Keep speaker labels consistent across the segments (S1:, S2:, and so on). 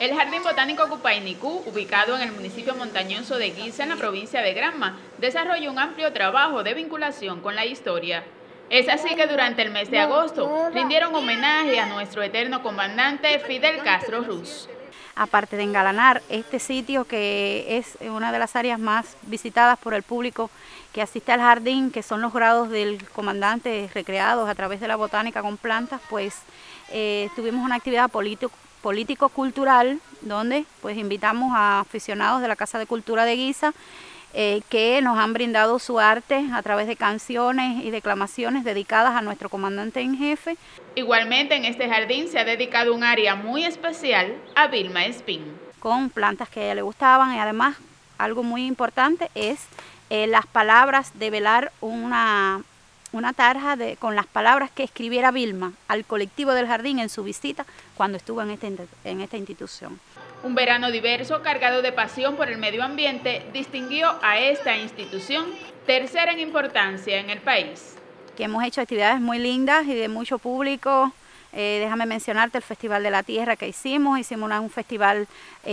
S1: El Jardín Botánico Cupaynicú, ubicado en el municipio montañoso de Guisa, en la provincia de Granma, desarrolla un amplio trabajo de vinculación con la historia. Es así que durante el mes de agosto rindieron homenaje a nuestro eterno comandante Fidel Castro Ruz.
S2: Aparte de engalanar este sitio, que es una de las áreas más visitadas por el público que asiste al jardín, que son los grados del comandante recreados a través de la botánica con plantas, pues tuvimos una actividad político-cultural donde pues invitamos a aficionados de la Casa de Cultura de Guisa que nos han brindado su arte a través de canciones y declamaciones dedicadas a nuestro comandante en jefe.
S1: Igualmente en este jardín se ha dedicado un área muy especial a Vilma Espín.
S2: Con plantas que a ella le gustaban y además algo muy importante es las palabras, de velar una tarja con las palabras que escribiera Vilma al colectivo del jardín en su visita cuando estuvo en esta institución.
S1: Un verano diverso, cargado de pasión por el medio ambiente, distinguió a esta institución, tercera en importancia en el país.
S2: Que hemos hecho actividades muy lindas y de mucho público. Déjame mencionarte el Festival de la Tierra que hicimos un festival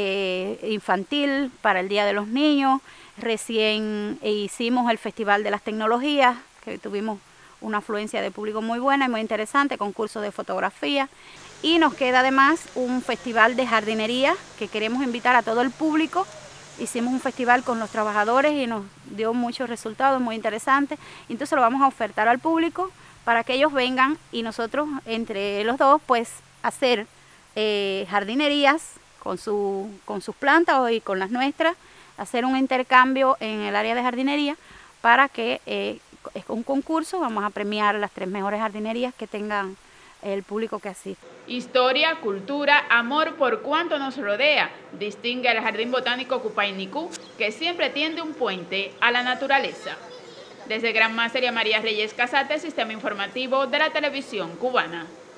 S2: infantil para el Día de los Niños. Recién hicimos el Festival de las Tecnologías, que tuvimos una afluencia de público muy buena y muy interesante, concursos de fotografía. Y nos queda además un festival de jardinería que queremos invitar a todo el público. Hicimos un festival con los trabajadores y nos dio muchos resultados muy interesantes. Entonces lo vamos a ofertar al público para que ellos vengan y nosotros entre los dos pues hacer jardinerías con sus plantas y con las nuestras, hacer un intercambio en el área de jardinería para que es un concurso, vamos a premiar las 3 mejores jardinerías que tengan el público que asiste.
S1: Historia, cultura, amor por cuanto nos rodea, distingue al Jardín Botánico Cupaynicú, que siempre tiende un puente a la naturaleza. Desde Granma, María Reyes Casate, Sistema Informativo de la Televisión Cubana.